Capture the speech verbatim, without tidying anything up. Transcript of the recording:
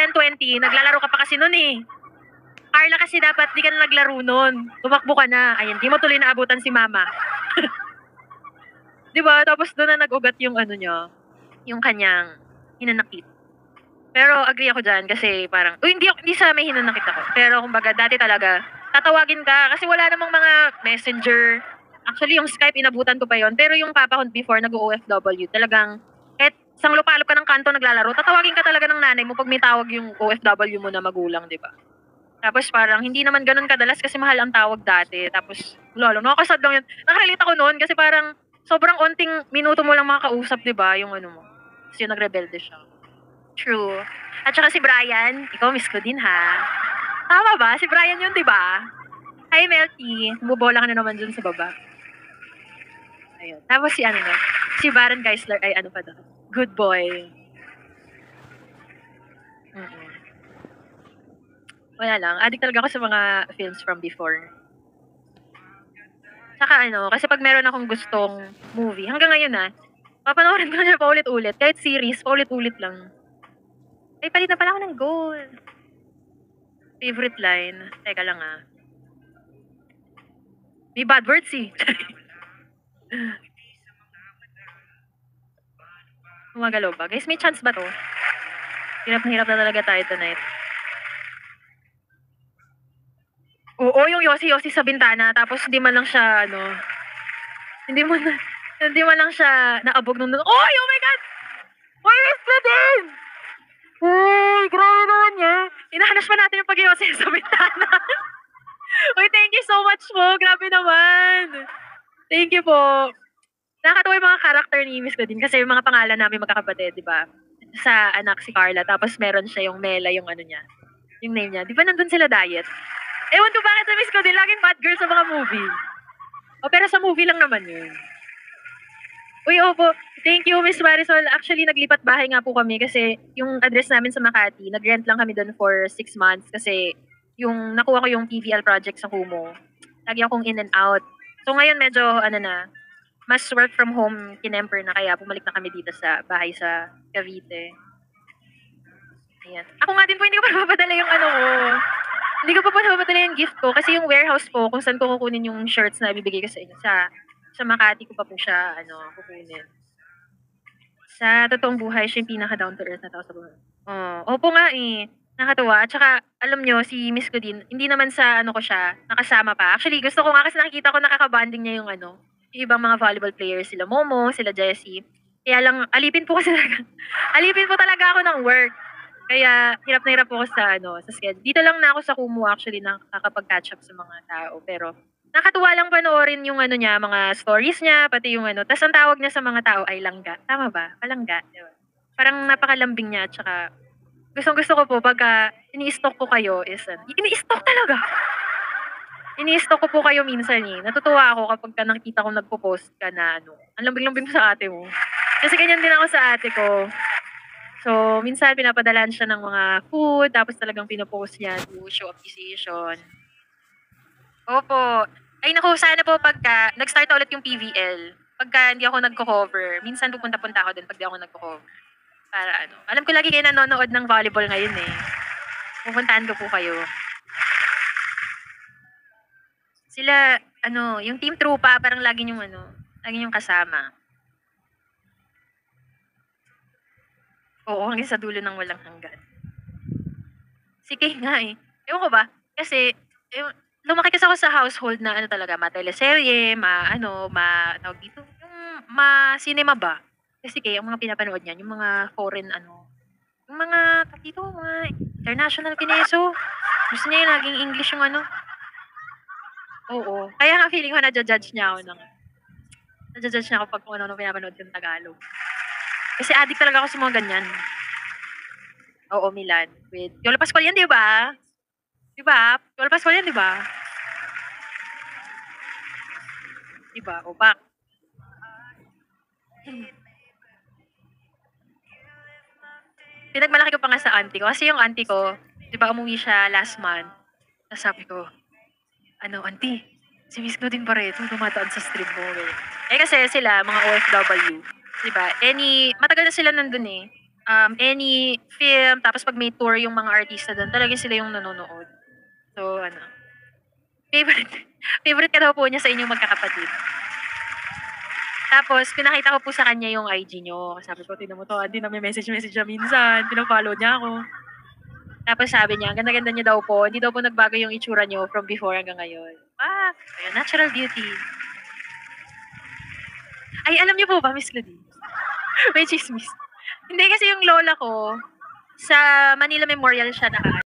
ten twenty, naglalaro ka pa kasi nun eh. Carla kasi dapat di ka na naglaro nun. Tumakbo ka na. Ayan, di mo tuloy naabutan si mama. Diba? Tapos doon na nag-ugat yung ano niya, yung kanyang hinanakit. Pero agree ako dyan kasi parang, uy, hindi, hindi sa may hinanakit ako. Pero kumbaga, dati talaga, tatawagin ka kasi wala namang mga messenger. Actually, yung Skype, inabutan ko pa yon. Pero yung papa ko before, nag-O F W, talagang, kahit isang lupalop ka ng kanto naglalaro, tatawagin ka talaga ng nanay mo pag may tawag yung O F W mo na magulang, di ba? Tapos parang, hindi naman ganun kadalas kasi mahal ang tawag dati. Tapos, lalo, nakakasad lang yun. Nakarelate ako noon kasi parang, sobrang onting minuto mo lang makakausap, di ba? Yung ano mo. Kasi yung nagrebelde siya. True. At saka si Brian, ikaw miss ko din ha. Tama ba? Si Brian yun, di ba? Hi, Melty. Bubola ka na naman dun sa baba. Ayun. Tapos si ano na, si Baron Geisler ay ano pa doon. Good boy. Mm-mm. Wala lang. Addict talaga ako sa mga films from before. Saka ano, kasi pag meron akong gustong movie, hanggang ngayon ah, papanoorin ko na siya paulit-ulit. Kahit series, paulit-ulit lang. Ay, palit na pala ako ng goal. Favorite line. Teka lang ah. May bad words eh. Gumagalaw ba? Guys, may chance ba to? Hirap na hirap na talaga tayo tonight. Oo, yung yosi-yosi sa bintana, tapos hindi man lang siya, ano, hindi man, hindi man lang siya naabog nung, oh, oh my God! Why is that in? Uy, grabe naman niya. Inahanas pa natin yung pag-yosi sa bintana. Uy, thank you so much po. Grabe naman. Thank you po. Nakakatawa yung mga character ni Miss Godin kasi yung mga pangalan namin magkakapatid, di ba? Sa anak si Carla, tapos meron siya yung Mela, yung ano niya, yung name niya. Di ba nandun sila diet? Ewan ko bakit sa Miss Godin, laging bad girl sa mga movie. O, pero sa movie lang naman yun. Uy, opo. Thank you, Miss Marisol. Actually, naglipat bahay nga po kami kasi yung address namin sa Makati, nag-rent lang kami doon for six months kasi yung nakuha ko yung P V L project sa Kumo. Lagi akong in and out. So ngayon medyo, ano na, mas work from home kinemper na kaya bumalik na kami dito sa bahay sa Cavite. Ayan. Ako nga din po, hindi ko pa napapadala yung ano ko. Hindi ko pa po napapadala yung gift ko kasi yung warehouse po kung saan ko kukunin yung shirts na ibibigay ko sa inyo. Sa, sa Makati ko pa po siya, ano, kukunin. Sa totoong buhay, siya yung pinaka down to earth na tao sa buhay. Oh, opo nga eh. Nakatuwa. At saka, alam nyo, si Miss ko din, hindi naman sa ano ko siya, nakasama pa. Actually, gusto ko nga kasi nakikita ko nakakabanding niya yung ano, yung ibang mga volleyball players, sila Momo, sila Jessie. Kaya lang, alipin po kasi talaga. Alipin po talaga ako ng work. Kaya, hirap na hirap po ako sa, ano, sa schedule. Dito lang na ako sa Kumu actually nakakapag-catch up sa mga tao. Pero, nakatuwa lang panoorin yung ano niya, mga stories niya, pati yung ano. Tapos ang tawag niya sa mga tao ay langga. Tama ba? Palangga. Diba? Parang napakalambing niya. At saka, gustong gusto ko po, pagka ini-stalk ko kayo is, ano, ini-stalk talaga. Ini-stalk ko po kayo minsan eh. Natutuwa ako kapag ka nakita ko nagpo-post ka na ano, ang lambing-lambing mo sa ate mo. Kasi ganyan din ako sa ate ko. So, minsan pinapadalan siya ng mga food, tapos talagang pinopost niya to show appreciation. Opo. Ay naku, sana po pagka nag-start ulit yung P V L, pagka hindi ako nagko-cover, minsan pupunta-punta ako din pag di ako nagko-cover. Para ano, alam ko lagi kayo nanonood ng volleyball ngayon eh. Pupuntahan ko po kayo. Sila, ano, yung team trupa, parang lagi yung ano, lagi yung kasama. Oo, hanggang sa dulo ng walang hanggan. Si Kay nga eh. Ewan ko ba? Kasi, ewan, lumaki kasi ako sa household na ano talaga, ma-teleserye, ma ano, ma, tawag dito, yung ma-cinema ba? Kasi Kay, ang mga pinapanood niyan, yung mga foreign ano, yung mga, tawag dito, mga international kineso. Gusto niya yung laging English yung ano. Oo. Kaya nga feeling ko na-judge niya ako ng, na-judge niya ako pag kung ano-ano pinapanood yung Tagalog. Kasi addict talaga ako sa mga ganyan. Oo, Milan. With Yolo Pascual yan, di ba? Di ba? Yolo Pascual yan, di ba? Di ba? O, bak. Pinagmalaki ko pa nga sa auntie ko. Kasi yung auntie ko, di ba umuwi siya last month. Tapos sabi ko, ano, auntie, si Miss Claudine Barreto dumataan sa stream mo. Eh, eh kasi sila, mga O F W. Di ba? Any, matagal na sila nandun eh. um, any film, tapos pag may tour yung mga artista doon, talagang sila yung nanonood. So, ano, favorite, favorite ka daw po niya sa inyong magkakapatid. Tapos, pinakita ko po sa kanya yung I G nyo. Sabi ko, tignan mo to, hindi na may message-message siya minsan. Pinafollow niya ako. Tapos sabi niya, ang ganda-ganda niya daw po. Hindi daw po nagbago yung itsura niyo from before hanggang ngayon. Ah, ayun, natural beauty. Ay, alam niyo po ba, Miss Claudine? May chismis. Hindi kasi yung lola ko, sa Manila Memorial siya naka